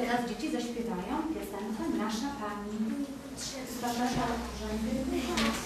teraz dzieci zaśpiewają piosenkę Nasza Pani. Zapraszam urzędy.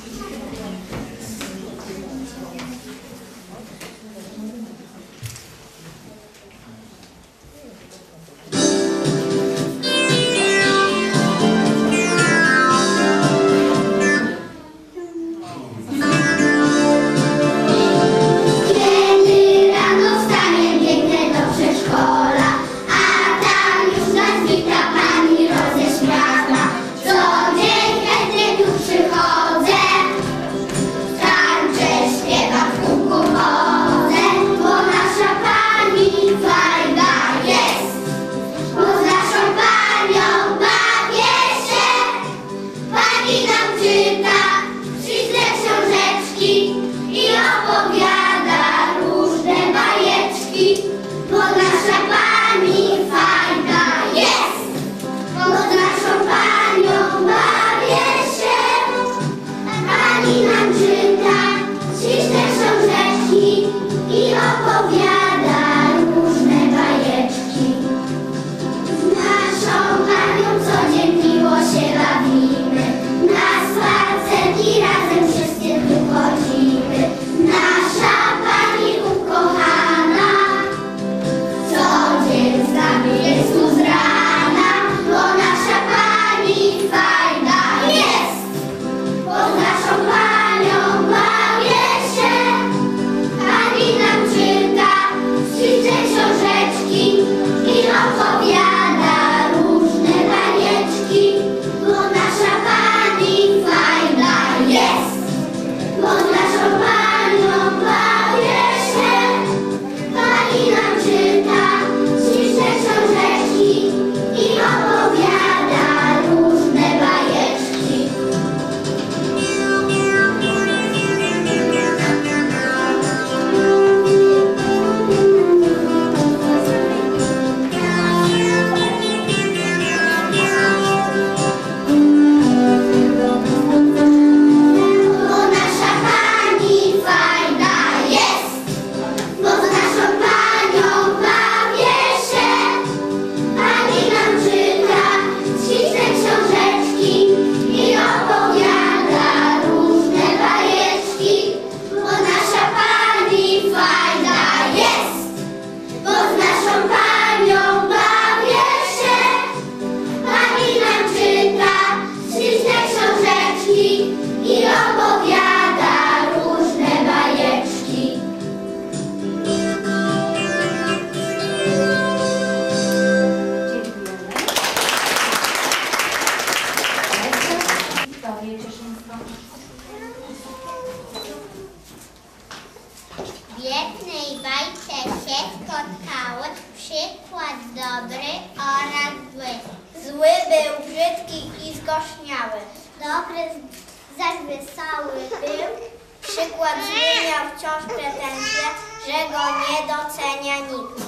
Biednej bajce się spotkały przykład dobry oraz zły. Zły był brzydki i zgorzniały. Dobry zaś wesoły był. Przykład zły miał wciąż pretensje, że go nie docenia nikt.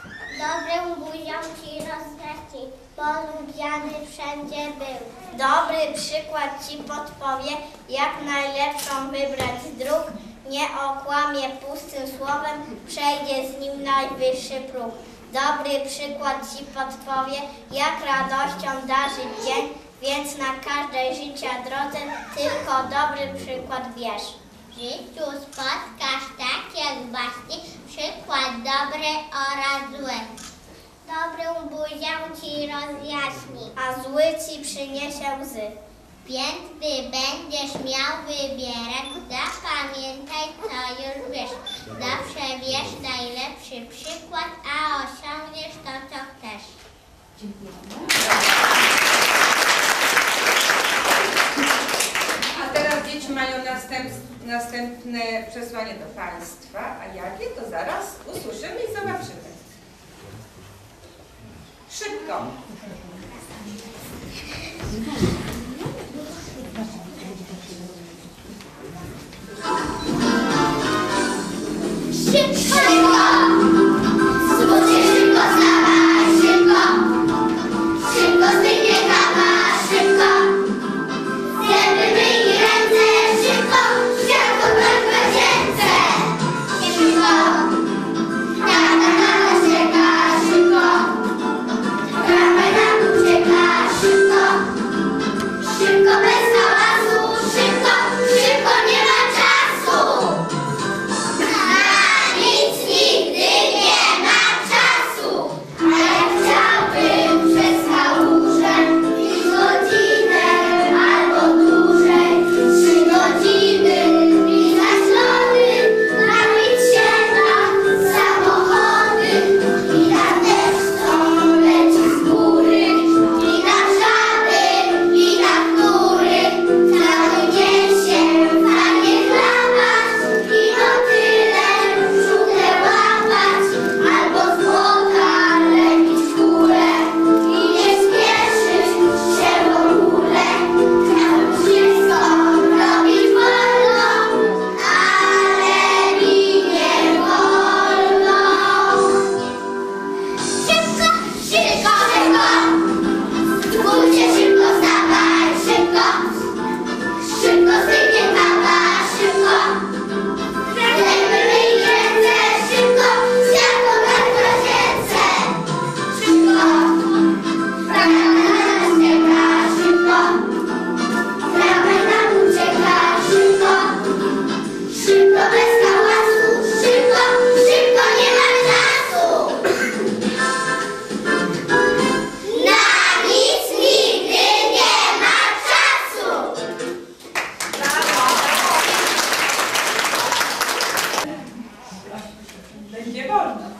Dobrym buzią ci rozjaśni, bo lubiany wszędzie był. Dobry przykład ci podpowie, jak najlepszą wybrać z dróg. Nie okłamie pustym słowem, przejdzie z nim najwyższy próg. Dobry przykład ci podpowie, jak radością darzyć dzień, więc na każdej życia drodze tylko dobry przykład bierz. W życiu spotkasz takie właśnie przykład dobry oraz zły. Dobrą buzią ci rozjaśni, a zły ci przyniesie łzy. Więc gdy będziesz miał wybierać, zapamiętaj, co już wiesz. Zawsze wiesz najlepszy przykład, a osiągniesz to, co chcesz. Dziękujemy. A teraz dzieci mają następne przesłanie do Państwa, a jakie to zaraz usłyszymy i zobaczymy. Szybko. Szybko! Zbudzie szybko, wstawaj, szybko! Szybko zdejmie kawa, szybko! Zęby myj ręce, szybko! Światło w dziecięce! Szybko!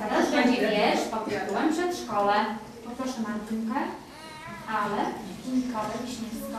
Teraz będzie wiersz pod tytułem Przedszkole. Poproszę Martynkę, ale Nikola Wiśniewską.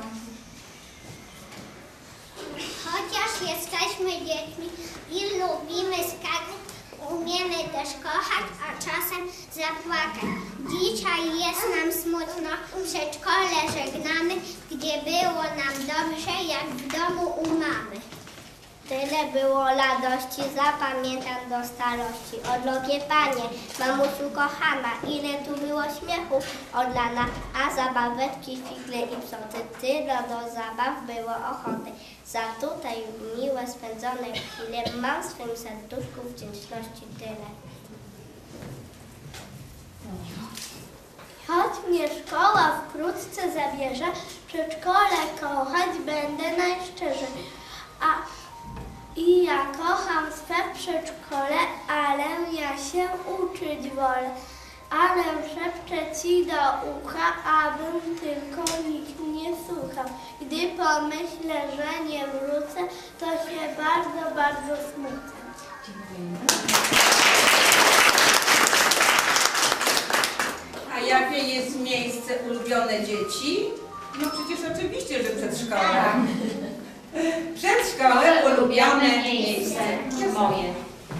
Chociaż jesteśmy dziećmi i lubimy skakać, umiemy też kochać, a czasem zapłakać. Dzisiaj jest nam smutno, przedszkole żegnamy, gdzie było nam dobrze, jak w domu u mamy. Tyle było radości, zapamiętam do starości. O drogie Panie, mamusiu kochana, ile tu było śmiechu od rana, a zabaweczki, figle i psoty. Tyle do zabaw było ochoty. Za tutaj miłe spędzone chwile mam w swym serduszku wdzięczności tyle. Choć mnie szkoła wkrótce zabierze, przedszkole kochać będę najszczerzej. I ja kocham swe przedszkole, ale ja się uczyć wolę. Ale szepczę ci do ucha, abym tylko nikt nie słuchał. Gdy pomyślę, że nie wrócę, to się bardzo, bardzo smucę. A jakie jest miejsce ulubione dzieci? No przecież oczywiście, że przedszkole. Przedszkole ulubione miejsce moje.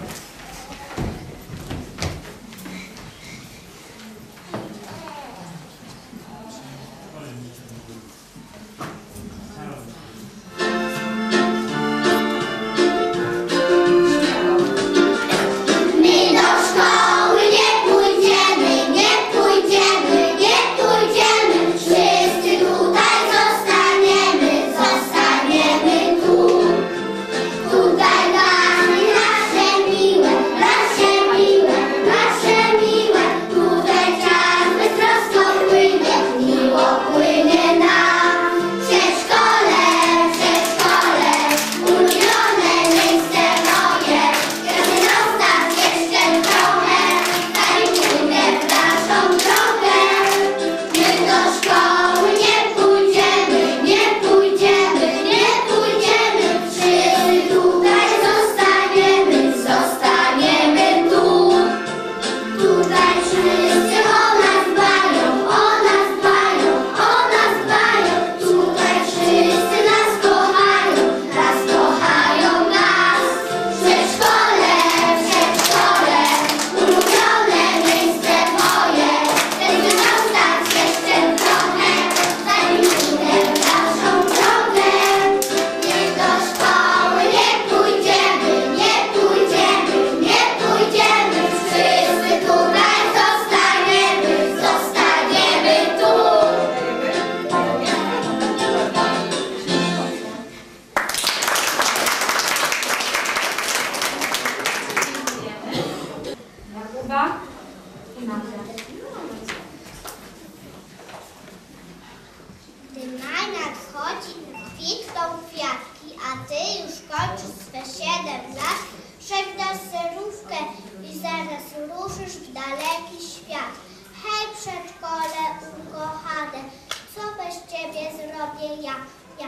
Gdy maj nadchodzi, kwitną kwiatki, a ty już kończysz swe 7 lat, żegnasz serówkę i zaraz ruszysz w daleki świat. Hej przedszkole ukochane, co bez ciebie zrobię ja?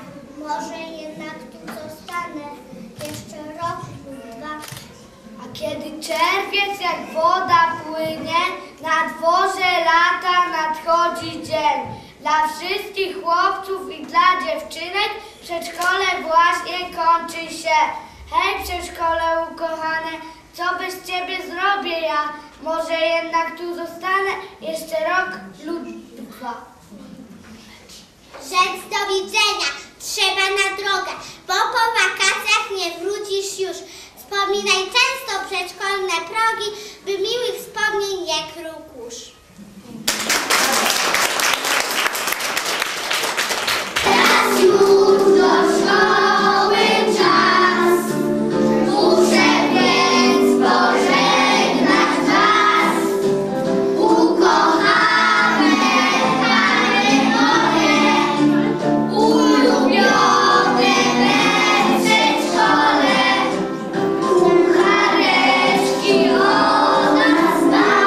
Może jednak tu zostanę jeszcze rok lub 2. A kiedy czerwiec jak woda płynie, na dworze lata nadchodzi dzień. Dla wszystkich chłopców i dla dziewczynek przedszkole właśnie kończy się. Hej przedszkole ukochane, co bez ciebie zrobię ja? Może jednak tu zostanę jeszcze rok lub 2. Rzecz do widzenia, trzeba na drogę, bo po wakacjach nie wrócisz już. Wspominaj często przedszkolne progi, by miłych wspomnień nie krył kurz. Teraz już do szkoły czas, muszę więc pożegnać was. Ukochane panie moje, ulubione we przedszkole, kuchareczki o nas dba.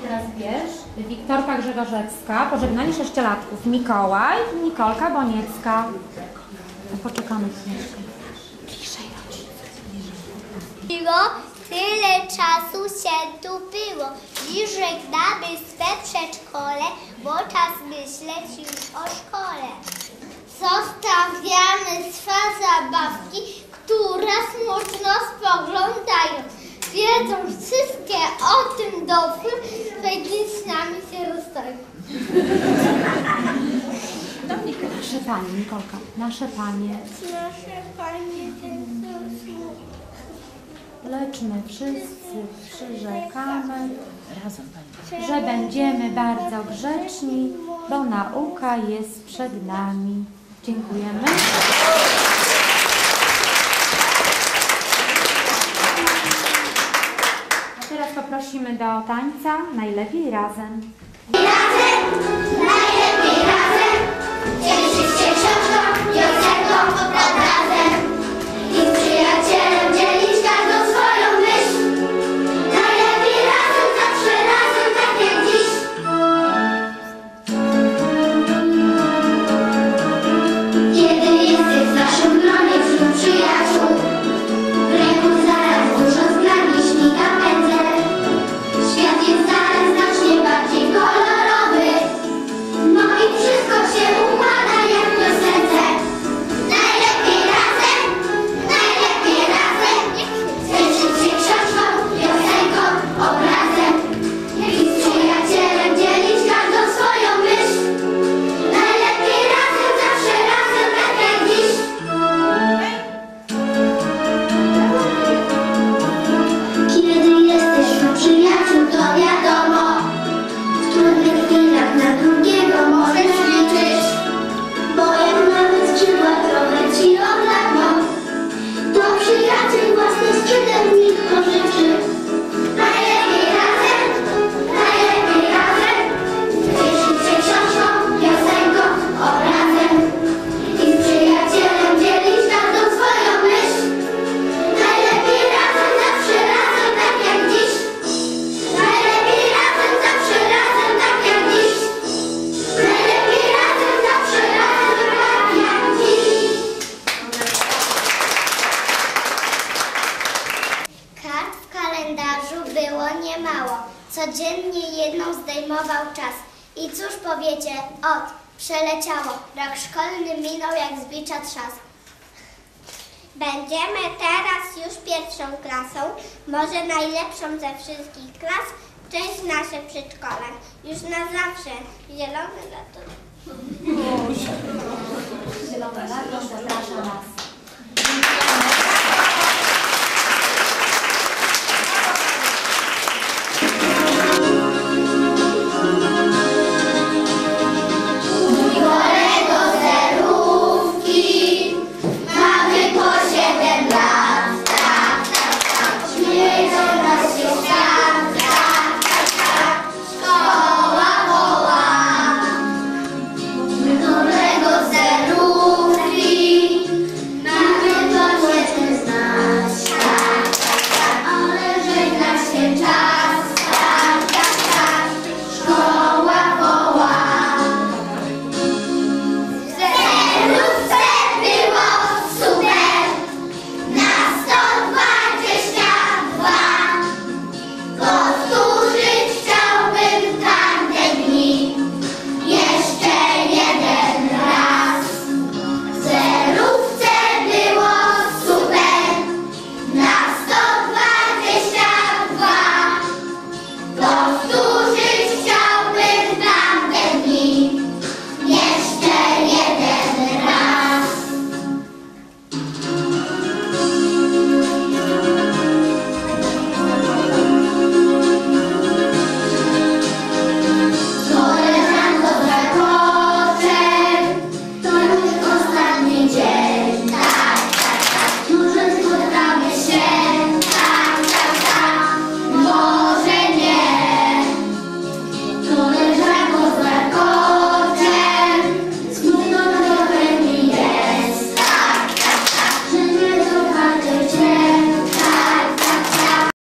teraz wiesz, Wiktorka Grzegorzewska, pożegnanie 6-latków, Mikołaj, Nikolka Boniecka. No, poczekamy chwilę. Ciszej, Było, tyle czasu się tu było. Dziś żegnamy swe przedszkole, bo czas myśleć już o szkole. Zostawiamy swe zabawki, które smutno spoglądają. Wiedzą wszystkie o tym dobrze, że dziś z nami się rozstają. Nasze panie, Nikolka, nasze panie. Nasze panie, Lecz my wszyscy przyrzekamy, że będziemy bardzo grzeczni, bo nauka jest przed nami. Dziękujemy. A teraz poprosimy do tańca Najlepiej razem. najlepiej razem, cieszyć się książką, piosenką, obrazem i z przyjacielem dzielić każdą swoją myśl. Najlepiej razem, zawsze razem, tak jak dziś. Kiedy jesteś w naszym gronie wśród przyjaciół, w ręku zaraz dużo zgrani śmiga pędzel. Świat jest zaraz znacznie bardziej kolorowy, no i wszystko się układa jak w piosence. Najlepiej razem, cieszyć się książką, piosenką, obrazem i z przyjacielem dzielić każdą swoją myśl. Najlepiej razem, zawsze razem, tak jak dziś. Kiedy jesteś wśród przyjaciół, to wiadomo, w trudnych chwilach na drugiego możesz liczyć, bo jak nawet skrzydła trochę ci odlagną, to przyjaciel własny skrzydeł w nich pożyczy. Najlepiej razem, cieszyć się książką, piosenką, obrazem i z przyjacielem dzielić każdą swoją myśl. Najlepiej razem, zawsze razem, tak jak dziś. Najlepiej razem, zawsze razem, tak jak dziś. Najlepiej razem, zawsze razem, tak jak dziś. Kart w kalendarzu było niemało. Codziennie jedną zdejmował czas. I cóż powiecie? Ot, przeleciało. Rok szkolny minął jak z bicza trzask. Będziemy teraz już pierwszą klasą, może najlepszą ze wszystkich klas. Cześć nasze przedszkole, już na zawsze. Zielone lato. Zielone lato zaprasza nas.